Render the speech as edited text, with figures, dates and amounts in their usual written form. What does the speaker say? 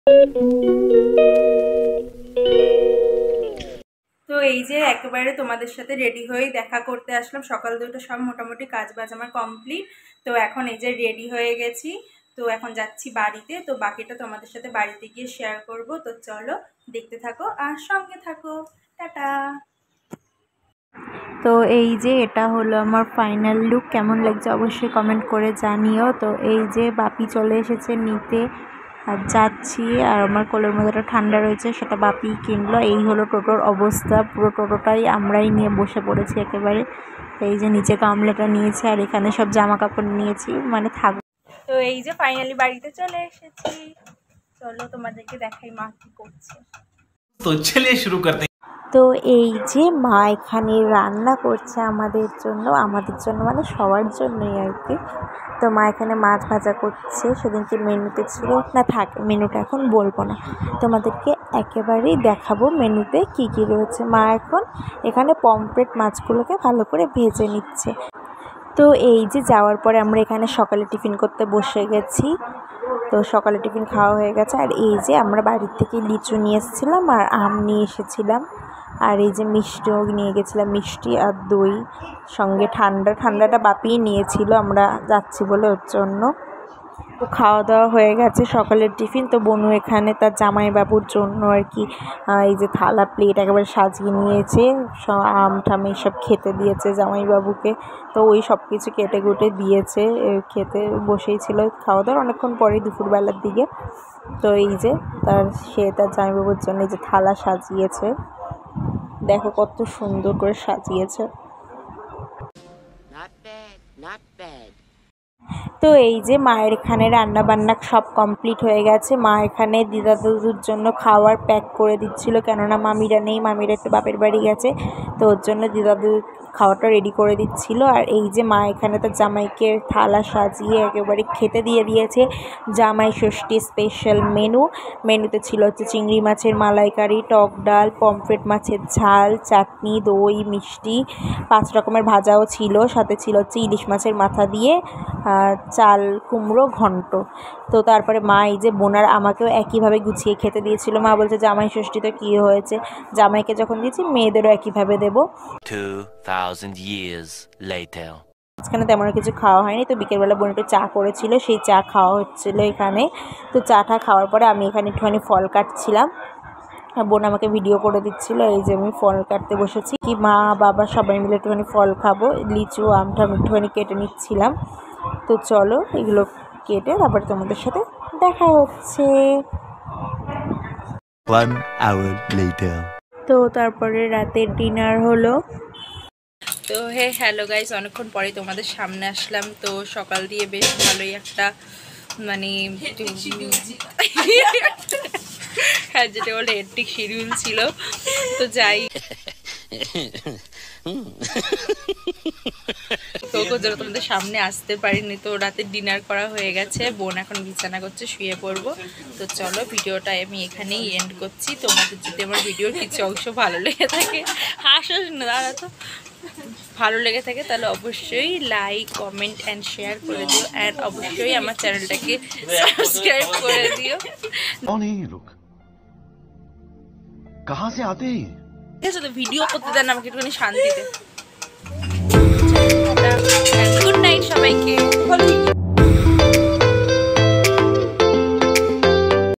তো এই যে একেবারে তোমাদের সাথে রেডি হয়ে দেখা করতে আসলাম। সকাল দুটো সব মোটামুটি কাজ বাজ আমার কমপ্লিট। তো এখন এই যে রেডি হয়ে গেছি, তো এখন যাচ্ছি বাড়িতে। তো বাকিটা তোমাদের সাথে বাড়িতে গিয়ে শেয়ার করব। তো চলো দেখতে থাকো আর সঙ্গে থাকো। টাটা। তো এই যে এটা হলো আমার ফাইনাল লুক। কেমন লাগছে অবশ্যই কমেন্ট করে জানিও। তো এই যে বাপি চলে এসেছে নিতে, আর যাচ্ছি। আর আমার কোলের মধ্যে একটা ঠান্ডা রয়েছে, সেটা বাপি কিনলো। এই হলো টোটোর অবস্থা, পুরো টোটোটাই আমরাই নিয়ে বসে পড়েছি একেবারে। এই যে নিচে গামলাটা নিয়েছি, আর এখানে সব জামা কাপড় নিয়েছি, মানে থাক। তো এই যে ফাইনালি বাড়িতে চলে এসেছি। চলো তোমাদেরকে দেখাই মা কি করছে। তো চলিয়ে শুরু করতে। তো এই যে মা এখানে রান্না করছে আমাদের জন্য মানে সবার জন্যই আর কি। তো মা এখানে মাছ ভাজা করছে, সেদিনকে মেনুতে ছিল না। থাক, মেনুটা এখন বলবো না, তোমাদেরকে একেবারেই দেখাবো মেনুতে কি কি রয়েছে। মা এখন এখানে পমফ্রেট মাছগুলোকে ভালো করে ভেজে নিচ্ছে। তো এই যে যাওয়ার পরে আমরা এখানে সকালে টিফিন করতে বসে গেছি। তো সকালে টিফিন খাওয়া হয়ে গেছে। আর এই যে আমরা বাড়ির থেকে লিচু নিয়ে এসেছিলাম আর আম নিয়ে এসেছিলাম। আর এই যে মিষ্টিও নিয়ে গেছিলাম, মিষ্টি আর দই, সঙ্গে ঠান্ডাটা বাপিই নিয়েছিল, আমরা যাচ্ছি বলে ওর জন্য। তো খাওয়া দাওয়া হয়ে গেছে সকালের টিফিন। তো বনু এখানে তার জামাইবাবুর জন্য আর কি এই যে থালা প্লেট একেবারে সাজিয়ে নিয়েছে, আম টাম এইসব খেতে দিয়েছে জামাইবাবুকে। তো ওই সব কিছু কেটে কুটে দিয়েছে, খেতে বসেই ছিল। খাওয়া দাওয়ার অনেকক্ষণ পরেই, দুপুরবেলার দিকে। তো এই যে তার জামাইবাবুর জন্য এই যে থালা সাজিয়েছে, দেখো কত সুন্দর করে সাজিয়েছে। তো এই যে মায়ের এখানে রান্না বান্না সব কমপ্লিট হয়ে গেছে। মা এখানে দিদা দাদুর জন্য খাবার প্যাক করে দিচ্ছিল, কেননা মামিরা নেই, মামিরা একটু বাপের বাড়ি গেছে। তো ওর জন্য দিদা দাদু খাবারটা রেডি করে দিচ্ছিল। আর এই যে মা এখানে তার জামাইকে থালা সাজিয়ে একেবারে খেতে দিয়ে দিয়েছে। জামাই ষষ্ঠী স্পেশাল মেনুতে ছিল হচ্ছে চিংড়ি মাছের মালাইকারি, টক ডাল, পমফ্রেট মাছের ঝাল, চাটনি, দই, মিষ্টি, 5 রকমের ভাজাও ছিল। সাথে ছিল হচ্ছে ইলিশ মাছের মাথা দিয়ে চাল কুমড়ো ঘন্ট। তো তারপরে মা এই যে বোনার আমাকেও একইভাবে গুছিয়ে খেতে দিয়েছিল। মা বলছে জামাই ষষ্ঠীতে কী হয়েছে, জামাইকে যখন দিয়েছি মেয়েদেরও একইভাবে দেবো। 2000 years later. মাঝখানে তেমন কিছু খাওয়া হয়নি। তো বিকেলবেলা বোন একটু চা করেছিল, সেই চা খাওয়া হচ্ছিলো এখানে। তো চাটা খাওয়ার পরে আমি এখানে একটুখানি ফল কাটছিলাম, বোন আমাকে ভিডিও করে দিচ্ছিলো। এই যে আমি ফল কাটতে বসেছি, কি মা বাবা সবাই মিলে একটুখানি ফল খাবো, লিচু আমটা আমি একটুখানি কেটে নিচ্ছিলাম। তো চলো এগুলো কেটে তারপরে তোমাদের সাথে দেখা হচ্ছে। 1 hour later. তো তারপরে রাতের ডিনার হলো। তো হ্যালো গাইস, অনেকক্ষণ পরে তোমাদের সামনে আসলাম। তো সকাল দিয়ে বেশ ভালোই একটা মানে হ্যাঁ, যেটা বলে হেক্টিক শিডিউল ছিল। তো যাই তোমাদের সামনে আসতে পারিনি। তো রাতে ডিনার করা হয়ে গেছে, বোন এখন বিছানা করছে, শুয়ে পড়বো। তো চলো ভিডিওটা আমি এখানেই এন্ড করছি। তোমাদের যদি আমার ভিডিওর কিছু অংশ ভালো লেগে থাকে, দাঁড়া তো ভালো লেগে থাকে, তাহলে অবশ্যই লাইক কমেন্ট অ্যান্ড শেয়ার করে দিও। অ্যান্ড অবশ্যই আমার চ্যানেলটাকে সাবস্ক্রাইব করে দিও। कहां से आते हैं? ঠিক আছে, তো ভিডিও করতে দেন আমাকে একটুখানি শান্তিতে। গুড নাইট সবাইকে।